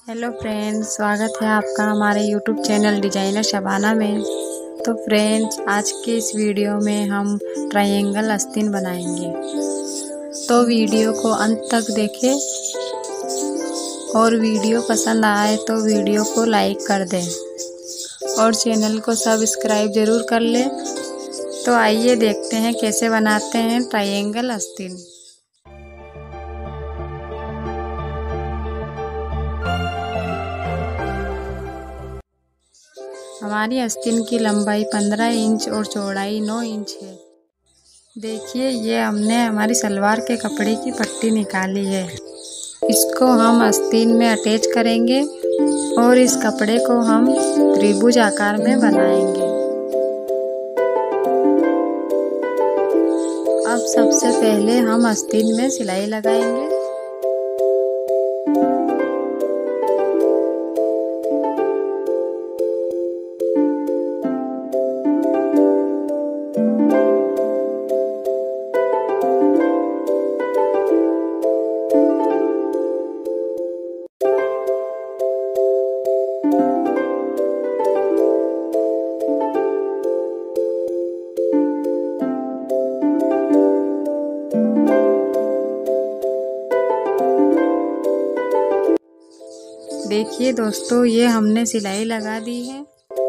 Hello friends, स्वागत है आपका हमारे यूट्यूब चैनल डिजाइनर शबाना में। तो फ्रेंड्स, आज के इस वीडियो में हम ट्रायंगल आस्तीन बनाएंगे। तो वीडियो को अंत तक देखें और वीडियो पसंद आए तो वीडियो को लाइक कर दें और चैनल को सब्सक्राइब ज़रूर कर लें। तो आइए देखते हैं कैसे बनाते हैं ट्रायंगल आस्तीन। हमारी आस्तीन की लंबाई 15 इंच और चौड़ाई 9 इंच है। देखिए, ये हमने हमारी सलवार के कपड़े की पट्टी निकाली है। इसको हम आस्तीन में अटैच करेंगे और इस कपड़े को हम त्रिभुज आकार में बनाएंगे। अब सबसे पहले हम आस्तीन में सिलाई लगाएंगे। देखिए दोस्तों, ये हमने सिलाई लगा दी है।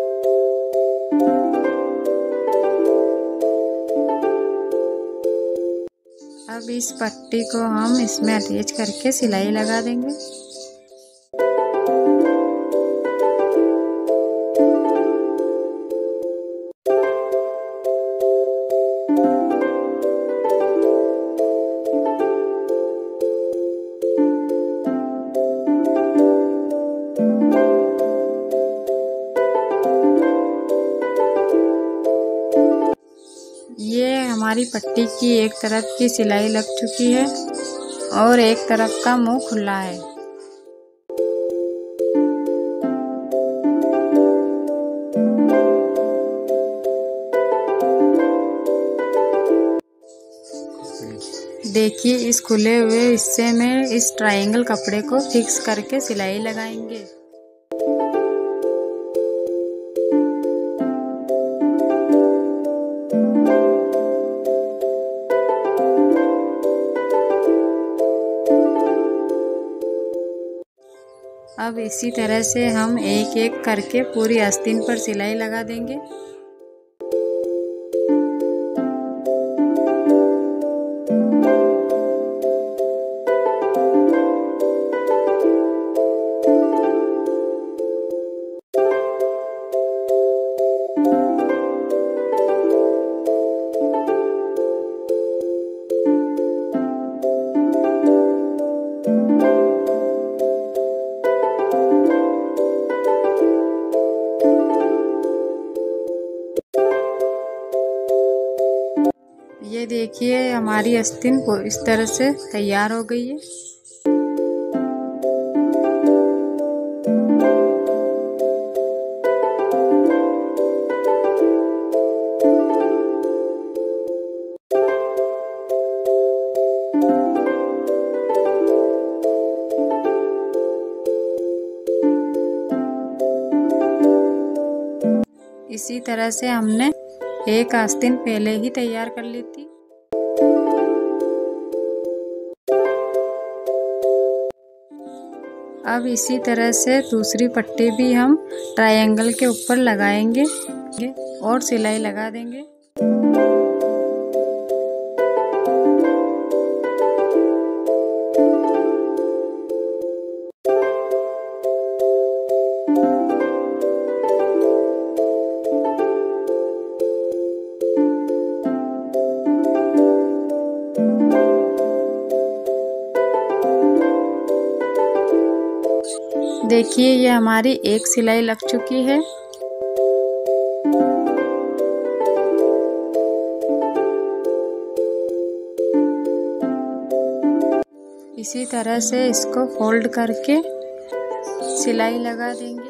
अब इस पट्टी को हम इसमें अटैच करके सिलाई लगा देंगे। ये हमारी पट्टी की एक तरफ की सिलाई लग चुकी है और एक तरफ का मुंह खुला है। देखिए, इस खुले हुए हिस्से में इस ट्रायंगल कपड़े को फिक्स करके सिलाई लगाएंगे। अब इसी तरह से हम एक एक करके पूरी आस्तीन पर सिलाई लगा देंगे। ये देखिए, हमारी आस्तीन इस तरह से तैयार हो गई है। इसी तरह से हमने एक आस्तीन पहले ही तैयार कर ली थी। अब इसी तरह से दूसरी पट्टी भी हम ट्रायंगल के ऊपर लगाएंगे और सिलाई लगा देंगे। देखिए, ये हमारी एक सिलाई लग चुकी है। इसी तरह से इसको फोल्ड करके सिलाई लगा देंगे।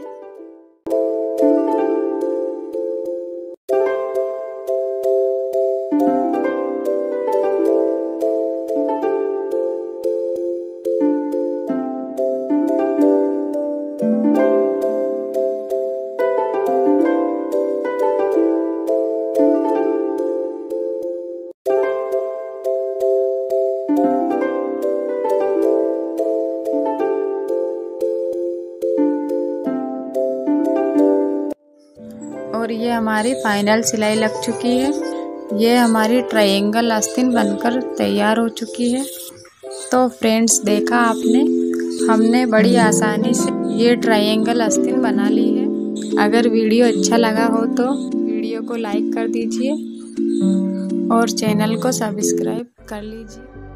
और ये हमारी फाइनल सिलाई लग चुकी है। ये हमारी ट्रायंगल आस्तीन बनकर तैयार हो चुकी है। तो फ्रेंड्स, देखा आपने, हमने बड़ी आसानी से ये ट्रायंगल आस्तीन बना ली है। अगर वीडियो अच्छा लगा हो तो वीडियो को लाइक कर दीजिए और चैनल को सब्सक्राइब कर लीजिए।